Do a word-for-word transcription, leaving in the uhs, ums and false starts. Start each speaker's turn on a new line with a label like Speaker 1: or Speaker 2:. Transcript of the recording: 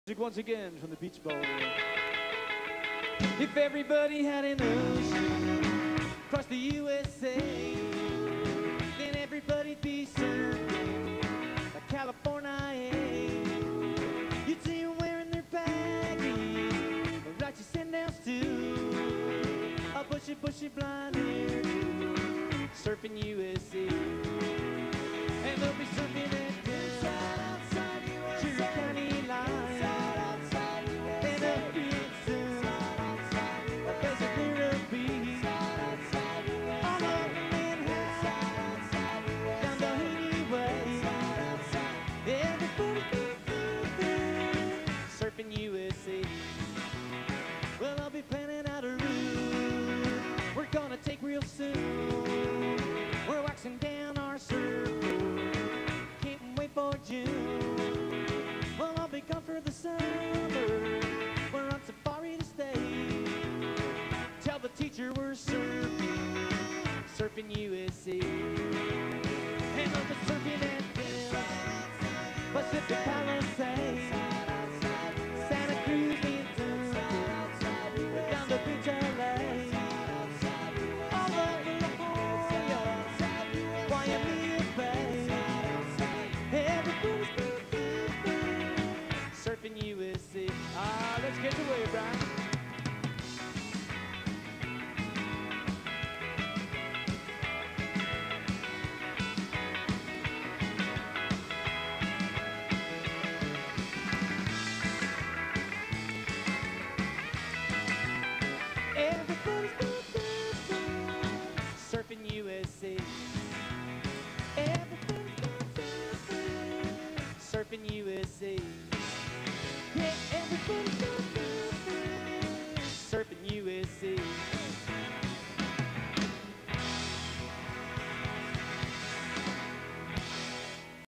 Speaker 1: Music once again from the Beach Ball. If everybody had an ocean across the U S A, then everybody'd be surfing like California. You'd see them wearing their baggies, righteous sandals too, a bushy, bushy blonde hair, surfing U S A. And they'll be surfing at U S A. Well, I'll be planning out a route we're gonna take real soon. We're waxing down our surfboard, can't wait for June. Well, I'll be gone for the summer, we're on safari to stay. Tell the teacher we're surfing, surfing U S A. And I'll be surfing at Phillips, Pacific Palisades, surfing U S A. Ah, let's get away, Brian.